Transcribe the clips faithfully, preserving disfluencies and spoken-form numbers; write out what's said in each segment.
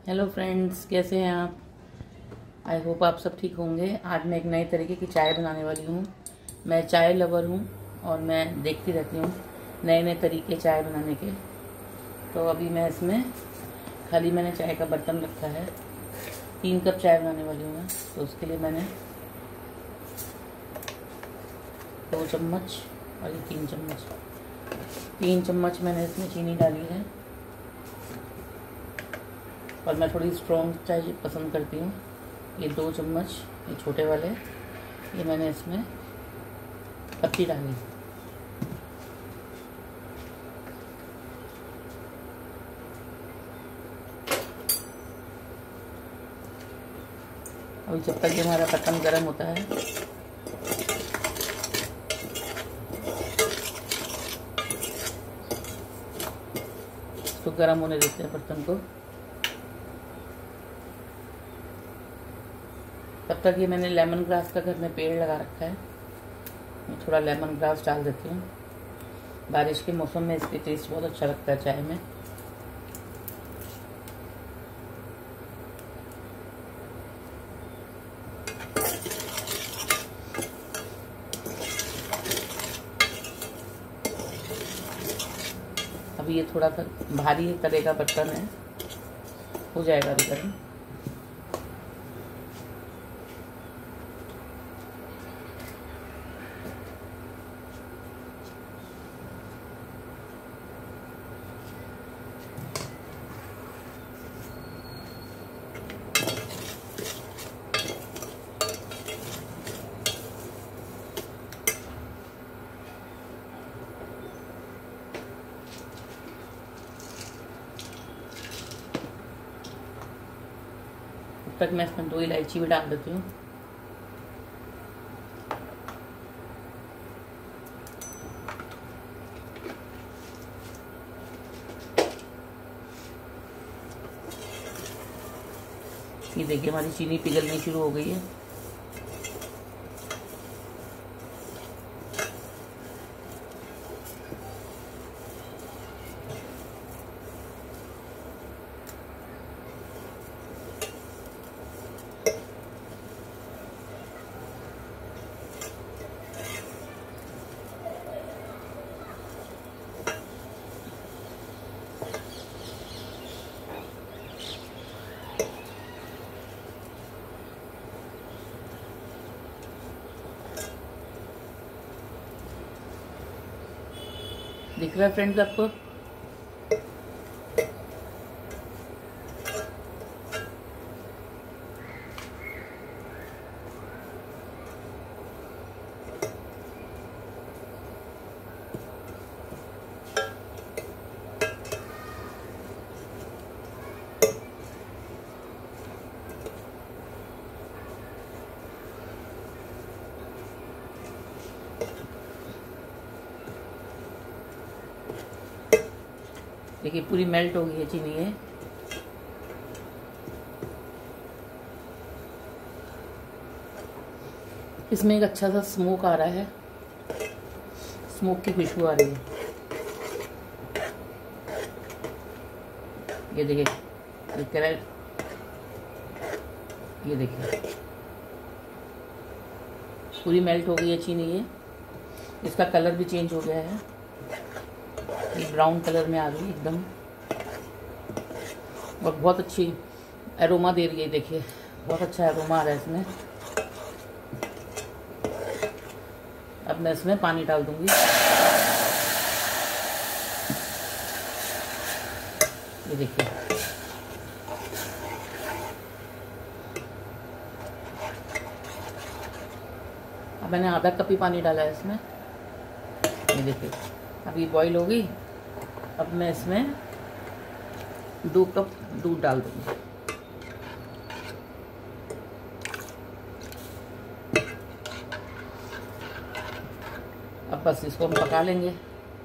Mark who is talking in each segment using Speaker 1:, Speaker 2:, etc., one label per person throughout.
Speaker 1: Hello friends, कैसे हैं आप। आई होप आप सब ठीक होंगे। आज मैं एक नए तरीके की चाय बनाने वाली हूँ। मैं चाय लवर हूँ और मैं देखती रहती हूँ नए नए तरीके चाय बनाने के। तो अभी मैं इसमें खाली मैंने चाय का बर्तन रखा है। तीन कप चाय बनाने वाली हूँ मैं, तो उसके लिए मैंने दो चम्मच और ये तीन चम्मच तीन चम्मच मैंने इसमें चीनी डाली है। और मैं थोड़ी स्ट्रॉन्ग चाय पसंद करती हूँ। ये दो चम्मच ये छोटे वाले ये मैंने इसमें पत्ती डाली। अभी जब तक ये हमारा बर्तन गर्म होता है इसको गर्म होने देते हैं बर्तन को। तब तक ये मैंने लेमन ग्रास का घर में पेड़ लगा रखा है। मैं थोड़ा लेमन ग्रास डाल देती हूँ। बारिश के मौसम में इसके टेस्ट बहुत अच्छा लगता है चाय में। अभी ये थोड़ा सा भारी तरह का बर्तन है, हो जाएगा अभी गर्म। तब तक मैं इसमें दो इलायची भी डाल देती हूँ। ये देखिए हमारी चीनी पिघलनी शुरू हो गई है। दिख रहा है फ्रेंड्स आपको। देखिए पूरी मेल्ट हो गई है चीनी ये। इसमें एक अच्छा सा स्मोक आ रहा है, स्मोक की खुशबू आ रही है। ये देखिए ये कह रहा है, ये देखिए पूरी मेल्ट हो गई है चीनी ये। इसका कलर भी चेंज हो गया है, ये ब्राउन कलर में आ गई एकदम। और बहुत अच्छी एरोमा दे रही है। देखिए बहुत अच्छा एरोमा आ रहा है इसमें। अब मैं इसमें पानी डाल दूंगी। ये देखिए अब मैंने आधा कप ही पानी डाला है इसमें। ये देखिए अब ये बॉईल हो गई। अब मैं इसमें दो कप दूध डाल दूंगी। अब बस इसको हम पका लेंगे।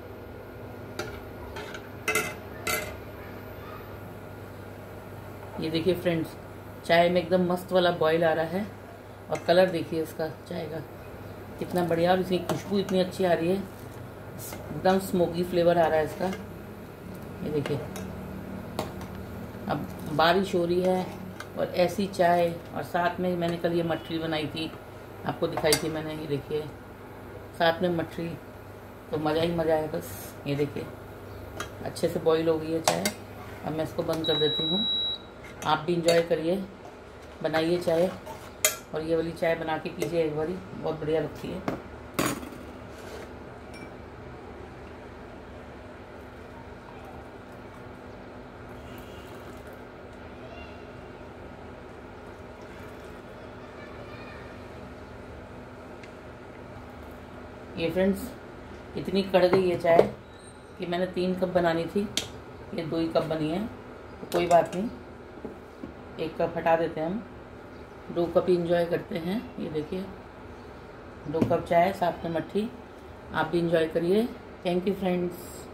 Speaker 1: ये देखिए फ्रेंड्स चाय में एकदम मस्त वाला बॉईल आ रहा है। और कलर देखिए इसका चाय का कितना बढ़िया, और इसकी खुशबू इतनी अच्छी आ रही है। एकदम स्मोकी फ्लेवर आ रहा है इसका। ये देखिए अब बारिश हो रही है और ऐसी चाय, और साथ में मैंने कल ये मठरी बनाई थी, आपको दिखाई थी मैंने, ये देखिए साथ में मठरी, तो मज़ा ही मज़ा है बस। ये देखिए अच्छे से बॉईल हो गई है चाय। अब मैं इसको बंद कर देती हूँ। आप भी इंजॉय करिए, बनाइए चाय, और ये वाली चाय बना के पीजिए एक बारी, बहुत बढ़िया लगती है। ये फ्रेंड्स इतनी कड़ गई है चाय कि मैंने तीन कप बनानी थी, ये दो ही कप बनी है, तो कोई बात नहीं, एक कप हटा देते हैं हम, दो कप ही इंजॉय करते हैं। ये देखिए दो कप चाय साथ में मट्ठी, आप भी इंजॉय करिए। Thank you friends.